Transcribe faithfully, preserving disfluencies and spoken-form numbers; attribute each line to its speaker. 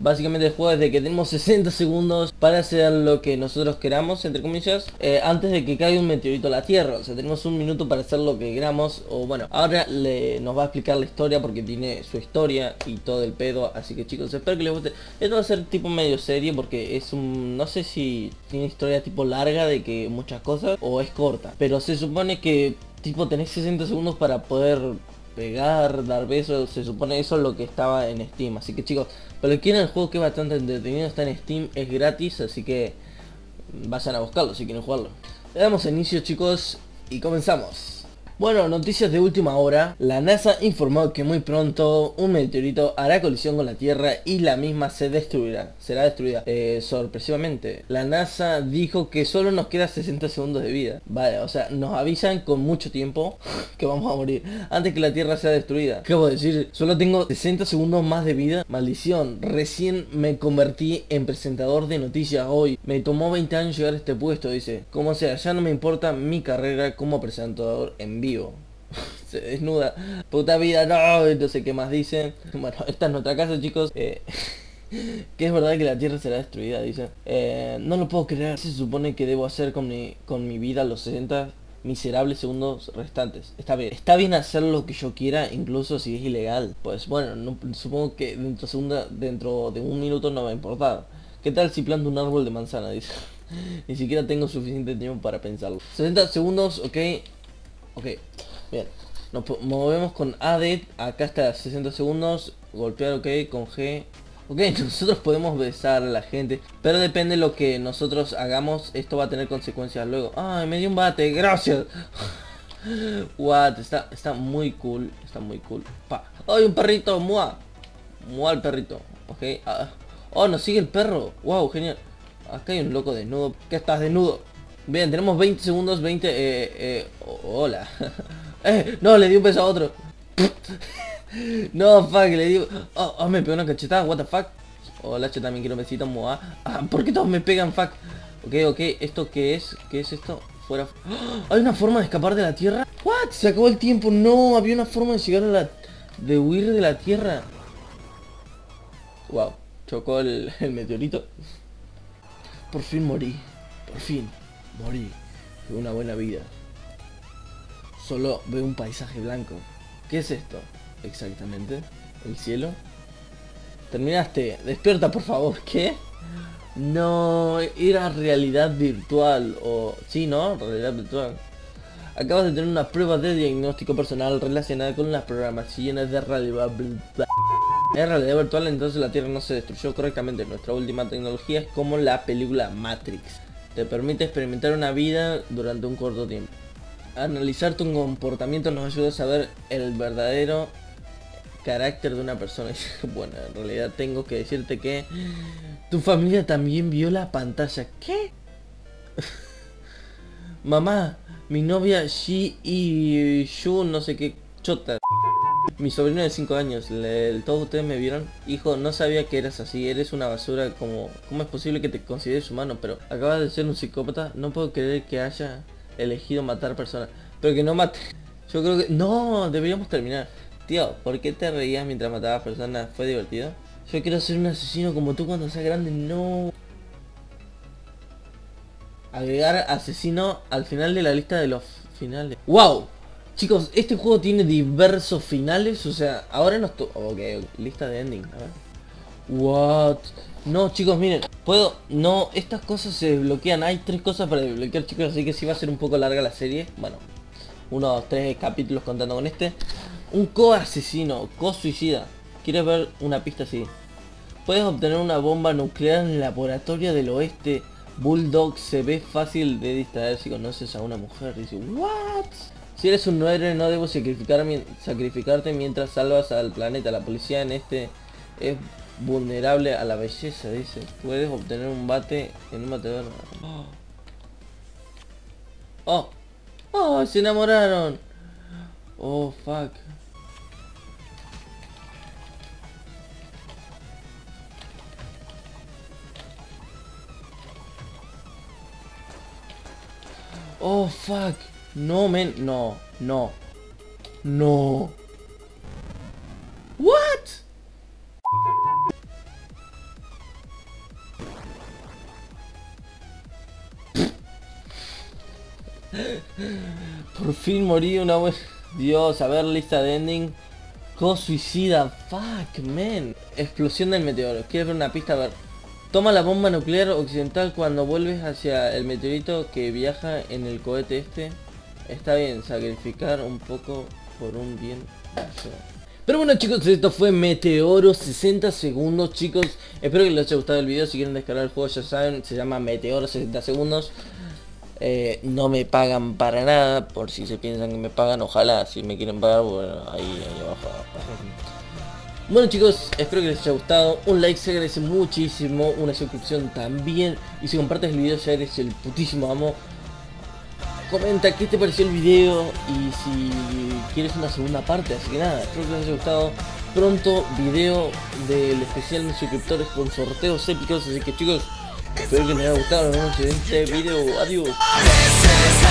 Speaker 1: Básicamente el juego es de que tenemos sesenta segundos para hacer lo que nosotros queramos, entre comillas, eh, antes de que caiga un meteorito a la Tierra. O sea, tenemos un minuto para hacer lo que queramos. O bueno, ahora le, nos va a explicar la historia porque tiene su historia y todo el pedo. Así que chicos, espero que les guste. Esto va a ser tipo medio serie porque es un... no sé si tiene historia tipo larga de que muchas cosas o es corta. Pero se supone que tipo tenés sesenta segundos para poder pegar, dar besos, se supone eso es lo que estaba en Steam. Así que chicos, pero quieren el juego que es bastante entretenido, está en Steam, es gratis, así que vayan a buscarlo si quieren jugarlo. Le damos inicio chicos y comenzamos. Bueno, noticias de última hora. La NASA informó que muy pronto un meteorito hará colisión con la Tierra y la misma se destruirá. Será destruida. Eh, sorpresivamente, la NASA dijo que solo nos queda sesenta segundos de vida. Vale, o sea, nos avisan con mucho tiempo que vamos a morir antes que la Tierra sea destruida. ¿Qué voy a decir? Solo tengo sesenta segundos más de vida. Maldición, recién me convertí en presentador de noticias hoy. Me tomó veinte años llegar a este puesto, dice. Como sea, ya no me importa mi carrera como presentador en vivo. Se desnuda. Puta vida, no. Entonces, ¿qué más dicen? Bueno, esta es nuestra casa, chicos. Eh, que es verdad que la Tierra será destruida, dice. Eh, no lo puedo creer. ¿Qué se supone que debo hacer con mi, con mi vida los sesenta miserables segundos restantes? Está bien. Está bien hacer lo que yo quiera, incluso si es ilegal. Pues bueno, no, supongo que dentro, segunda, dentro de un minuto no va a importar. ¿Qué tal si planto un árbol de manzana? Dice. Ni siquiera tengo suficiente tiempo para pensarlo. sesenta segundos, ok. Ok, bien. Nos movemos con A D, acá está sesenta segundos, golpear ok, con G. Ok, nosotros podemos besar a la gente, pero depende de lo que nosotros hagamos, esto va a tener consecuencias luego. Ay, me dio un bate, gracias. What, está, está muy cool, está muy cool. Pa. Ay, un perrito, mua. Mua el perrito, ok. Ah. Oh, nos sigue el perro, wow, genial. Acá hay un loco desnudo, ¿qué estás desnudo? Bien, tenemos veinte segundos, veinte, eh, eh, oh, hola. eh, no, le di un beso a otro. No, fuck, le di... Oh, oh, me pegó una cachetada, what the fuck. Hola, yo también quiero un besito, moa. Ah, ¿por qué todos me pegan, fuck? Ok, ok, ¿esto qué es? ¿Qué es esto? Fuera... ¡Oh! ¿Hay una forma de escapar de la Tierra? What? Se acabó el tiempo, no, había una forma de llegar a la... de huir de la Tierra. Wow, chocó el, el meteorito. Por fin morí, por fin. Morí, fue una buena vida. Solo veo un paisaje blanco. ¿Qué es esto? Exactamente. ¿El cielo? Terminaste. Despierta, por favor. ¿Qué? No, era realidad virtual. O... sí, ¿no? Realidad virtual. Acabas de tener una prueba de diagnóstico personal relacionada con las programaciones de realidad virtual. En realidad virtual, entonces la Tierra no se destruyó correctamente. Nuestra última tecnología es como la película Matrix. Te permite experimentar una vida durante un corto tiempo. Analizar tu comportamiento nos ayuda a saber el verdadero carácter de una persona. Bueno, en realidad tengo que decirte que tu familia también vio la pantalla. ¿Qué? Mamá, mi novia Shi y Yu, no sé qué chota. Mi sobrino de cinco años, le, todos ustedes me vieron. Hijo, no sabía que eras así, eres una basura. Como, ¿cómo es posible que te consideres humano? Pero acabas de ser un psicópata. No puedo creer que haya elegido matar personas. Pero que no mate. Yo creo que... no, deberíamos terminar. Tío, ¿por qué te reías mientras matabas personas? ¿Fue divertido? Yo quiero ser un asesino como tú cuando seas grande. No. Agregar asesino al final de la lista de los finales. ¡Wow! Chicos, este juego tiene diversos finales, o sea, ahora nos to... ok, lista de ending, a ver. What? No, chicos, miren, puedo... no, estas cosas se desbloquean, hay tres cosas para desbloquear, chicos, así que sí va a ser un poco larga la serie. Bueno, unos tres capítulos contando con este. Un co-asesino, co-suicida. ¿Quieres ver una pista así? Puedes obtener una bomba nuclear en el laboratorio del oeste. Bulldog se ve fácil de distraer si conoces a una mujer. Dice, what? Si eres un héroe no debo sacrificar, sacrificarte mientras salvas al planeta. La policía en este es vulnerable a la belleza, dice. Puedes obtener un bate en un batedor. Oh. Oh. Oh, se enamoraron. Oh, fuck. Oh, fuck. No, men. No, no. No. What? Por fin morí una vez. Dios, a ver, lista de ending. Co suicida, fuck, man. Explosión del meteoro. ¿Quieres ver una pista? A ver. Toma la bomba nuclear occidental cuando vuelves hacia el meteorito que viaja en el cohete este. Está bien, sacrificar un poco por un bien mayor. Pero bueno chicos, esto fue Meteoro, sesenta segundos chicos. Espero que les haya gustado el video. Si quieren descargar el juego ya saben, se llama Meteoro sesenta segundos. eh, No me pagan para nada, por si se piensan que me pagan. Ojalá, si me quieren pagar, bueno, ahí, ahí abajo. Bueno chicos, espero que les haya gustado. Un like se agradece muchísimo, una suscripción también. Y si compartes el video ya eres el putísimo amo. Comenta qué te pareció el video y si quieres una segunda parte. Así que nada, espero que les haya gustado. Pronto video del especial de suscriptores con sorteos épicos. Así que chicos, espero que les haya gustado. Nos vemos en el siguiente video. Adiós.